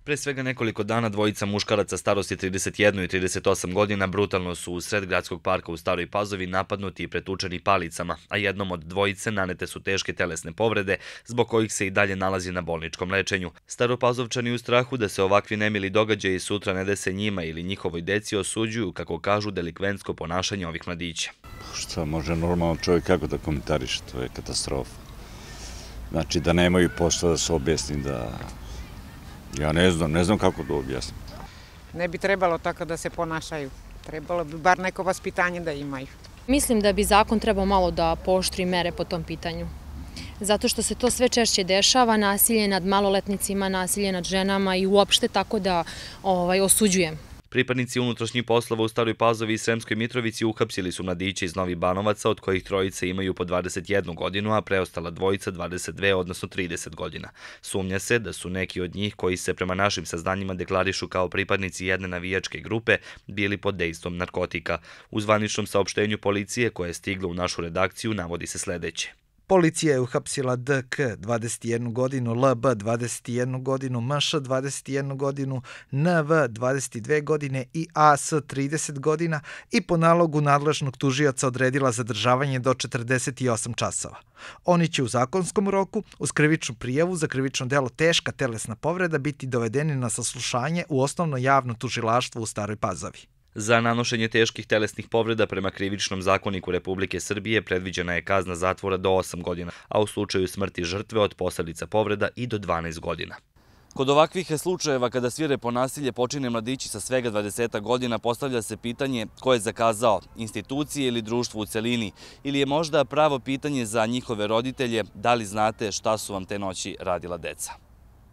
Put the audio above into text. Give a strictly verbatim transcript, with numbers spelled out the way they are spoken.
Pre svega nekoliko dana dvojica muškaraca starosti trideset jednu i trideset osam godina brutalno su u sred gradskog parka u Staroj Pazovi napadnuti i pretučeni palicama, a jednom od dvojice nanete su teške telesne povrede zbog kojih se i dalje nalazi na bolničkom lečenju. Staropazovčani u strahu da se ovakvi nemili događaji sutra ne dese njima ili njihovoj deci osuđuju, kako kažu, delikventsko ponašanje ovih mladića. Šta može normalno čovjek kako da komentariše, to je katastrofa. Znači da nemaju posla da se objasni da... Ja ne znam, ne znam kako da objasnim. Ne bi trebalo tako da se ponašaju. Trebalo bi bar neko vaspitanje da imaju. Mislim da bi zakon trebao malo da pooštri mere po tom pitanju. Zato što se to sve češće dešava, nasilje nad maloletnicima, nasilje nad ženama i uopšte, tako da ovaj, osuđujem. Pripadnici unutrašnjih poslova u Staroj Pazovi i Sremskoj Mitrovici uhapsili su mladiće iz Novih Banovaca, od kojih trojice imaju po dvadeset jednu godinu, a preostala dvojica dvadeset dve, odnosno trideset godina. Sumnja se da su neki od njih, koji se prema našim saznanjima deklarišu kao pripadnici jedne navijačke grupe, bili pod dejstvom narkotika. U zvaničnom saopštenju policije koje je stiglo u našu redakciju navodi se sledeće. Policija je uhapsila D K dvadeset jednu godinu, L B dvadeset jednu godinu, M Š dvadeset jednu godinu, N V dvadeset dve godine i A S trideset godina i po nalogu nadležnog tužioca odredila zadržavanje do četrdeset osam časova. Oni će u zakonskom roku uz krivičnu prijavu za krivično delo teška telesna povreda biti dovedeni na saslušanje u osnovno javno tužilaštvo u Staroj Pazovi. Za nanošenje teških telesnih povreda prema krivičnom zakoniku Republike Srbije predviđena je kazna zatvora do osam godina, a u slučaju smrti žrtve od posledica povreda i do dvanaest godina. Kod ovakvih slučajeva kada svirepo nasilje počine mladići sa svega dvadeset godina, postavlja se pitanje ko je zakazao, institucije ili društvo u celini, ili je možda pravo pitanje za njihove roditelje, da li znate šta su vam te noći radila deca.